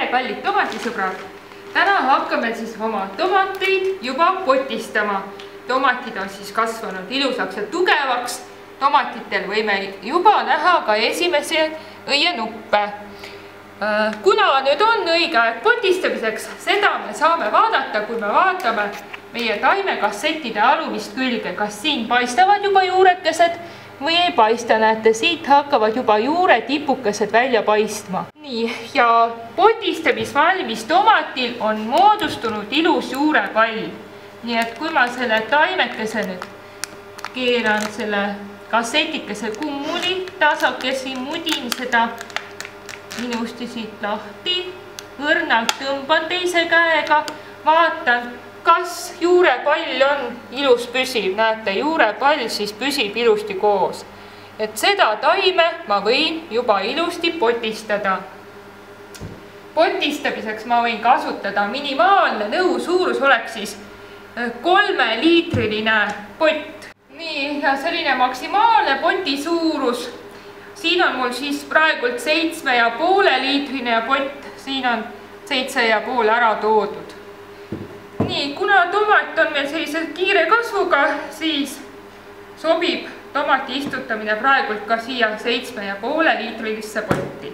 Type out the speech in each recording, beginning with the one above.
kallid tomatisõbrad! Täna hakkame siis oma tomateid juba potistama. Tomatid on siis kasvanud ilusaks ja tugevaks. Tomatitel võime juba näha ka esimese õienuppe. Kuna nüüd on õige aeg potistamiseks, seda me saame vaadata, kui me vaatame meie taimekassettide alumist külge. Kas siin paistavad juba juurekesed või ei paista, näete, siit hakkavad juba juure tipukesed välja paistma. Nii, ja potistamisvalmis tomatil on moodustunud ilus juurepall. Nii et kui ma selle taimekese nüüd keeran selle kassetikese kummuli, tasakesi mudin seda ilusti siit lahti, õrnalt tõmban teise käega, vaatan, kas juurepall on ilus püsiv. Näete, juurepall siis püsib ilusti koos. Et seda taime ma võin juba ilusti potistada. Potistamiseks ma võin kasutada minimaalne nõusuurus oleks siis 3-liitriline pott. Nii, ja selline maksimaalne poti suurus. Siin on mul siis praegult 7,5-liitrine pott. Siin on 7,5 ära toodud. Nii, kuna tomat on meil sellise kiire kasvuga, siis sobib tomati istutamine praegult ka siia 7,5-liitrilisse potti.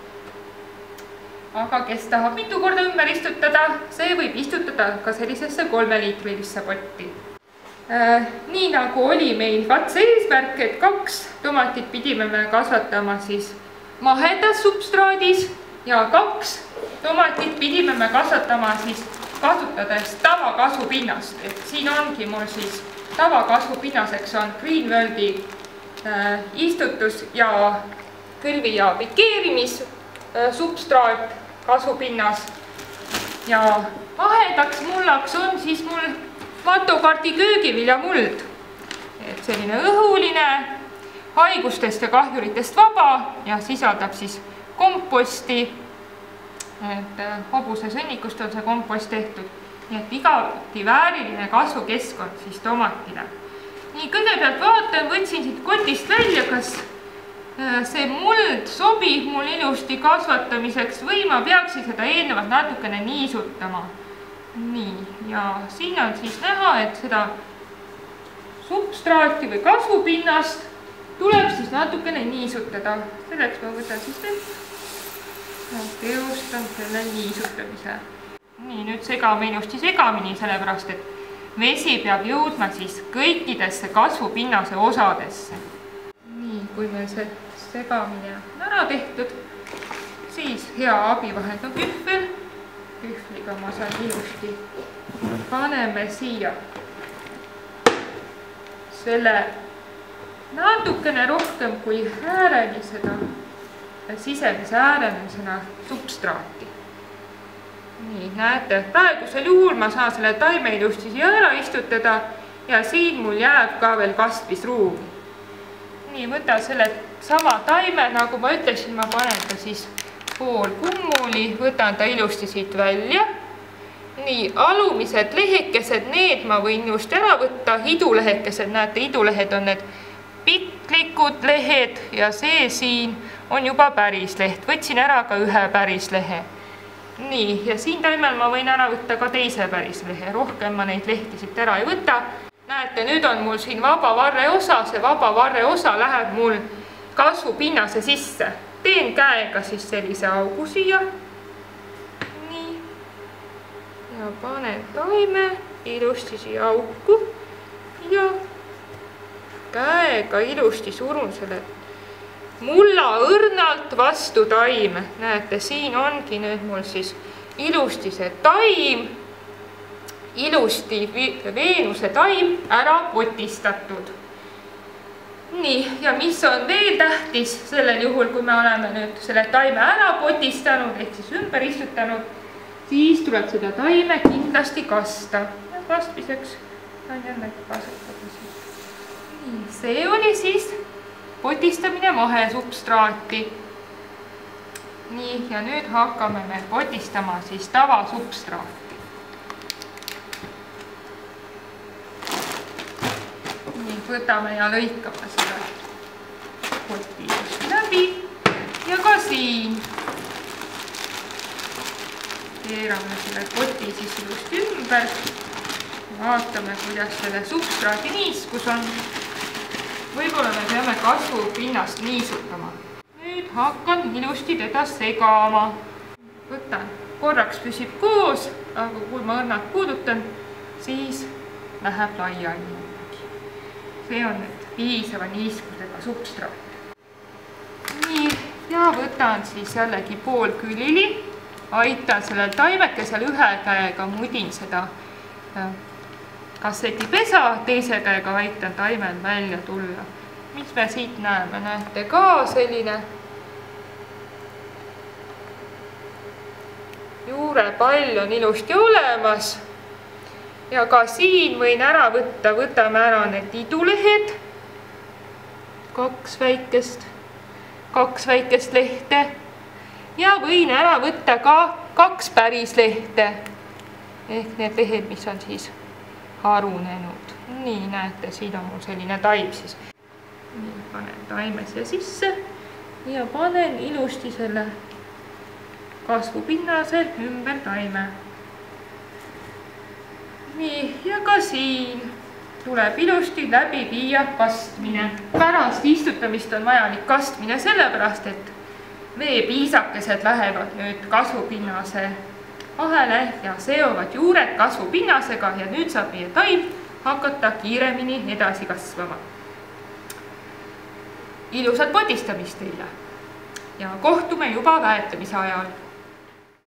Aga kes tahab mitu korda ümber istutada, see võib istutada ka sellisesse 3-liitrilisse potti. Nii nagu oli meil katse eesmärk, et 2 tomatit pidime me kasvatama siis mahedas substraadis ja 2 tomatit pidime me kasvatama siis kasutades tavakasvupinnast. Et siin ongi mul siis tavakasvupinnaseks on Greenworldi istutus ja kõlvi- ja pikeerimis substraat kasvupinnas. Ja mahedaks mullaks on siis mul Vatokardi köögiviljamuld. Et selline õhuline, haigustest ja kahjuritest vaba ja sisaldab siis komposti. Et hobuse sõnnikust on see kompost tehtud. Nii et igati vääriline kasvukeskkond siis tomatile. Nii, kõigepealt vaatan, võtsin siit kotist välja, kas see muld sobib mul ilusti kasvatamiseks või ma peaksin seda eelnevalt natukene niisutama. Nii, ja siin on siis näha, et seda substraati või kasvupinnast tuleb siis natukene niisutada. Selleks ma võtan siis teostan selle niisutamise. Nii, nüüd segame ilusti segamini, sellepärast, et vesi peab jõudma siis kõikidesse kasvupinnase osadesse. Nii, kui meil see segamine on ära tehtud, siis hea abivahend on kühvel. Kühvliga ma saan ilusti. Paneme siia selle natukene rohkem kui ääreni seda sisemise ääremisena substraati. Nii, näete, praegusel juhul ma saan selle taime ilusti siia ära istutada ja siin mul jääb ka veel kasvisruumi. Nii, võtan selle sama taime, nagu ma ütlesin, ma panen ta siis pool kummuli, võtan ta ilusti siit välja. Nii, alumised lehekesed, need ma võin ilusti ära võtta, idulehekesed, näete, idulehed on need piklikud lehed ja see siin on juba päris leht. Võtsin ära ka ühe päris lehe. Nii, ja siin taimel ma võin ära võtta ka teise päris lehe. Rohkem ma neid lehti siit ära ei võta. Näete, nüüd on mul siin vaba varre osa. See vaba varre osa läheb mul kasvupinnase sisse. Teen käega siis sellise augu siia. Nii. Ja panen taime ilusti siia auku. Ja käega ilusti surun selle mulla õrnalt vastu taime. Näete, siin ongi nüüd mul siis ilusti see taim, ilusti Veenuse taim ära potistatud. Nii, ja mis on veel tähtis sellel juhul, kui me oleme nüüd selle taime ära potistanud, ehk siis ümber istutanud, siis tuleb seda taime kindlasti kasta. Kastmiseks on jällegi kasutada. Nii, see oli siis potistamine mahesubstraati. Nii, ja nüüd hakkame me potistama siis tavasubstraati. Nii, võtame ja lõikame selle poti läbi ja ka siin keerame selle poti siis ilusti ümber. Vaatame, kuidas selle substraadi niiskus on. Võib-olla me peame kasvupinnast niisutama. Nüüd hakkan ilusti teda segama. Võtan, korraks püsib koos, aga kui ma õrnalt puudutan, siis läheb laiali. See on nüüd piisava niiskusega substraat. Nii, ja võtan siis jällegi pool külili, aitan sellel taimekesel ühe käega mudin seda kassetipesa, teise käega aitan taimel välja tulla. Mis me siit näeme? Näete ka selline juurepall on ilusti olemas. Ja ka siin võin ära võtta, võtame ära need idulehed. Kaks väikest lehte. Ja võin ära võtta ka 2 päris lehte. Ehk need lehed, mis on siis harunenud. Nii, näete, siin on mul selline taim siis. Nii, panen taime siia sisse ja panen ilusti selle kasvupinnase ümber taime. Nii, ja ka siin tuleb ilusti läbi viia kastmine. Pärast istutamist on vajalik kastmine sellepärast, et veepiisakesed lähevad nüüd kasvupinnase vahele ja seovad juured kasvupinnasega ja nüüd saab meie taim hakata kiiremini edasi kasvama. Ilusat potistamist teile ja kohtume juba väetamise ajal.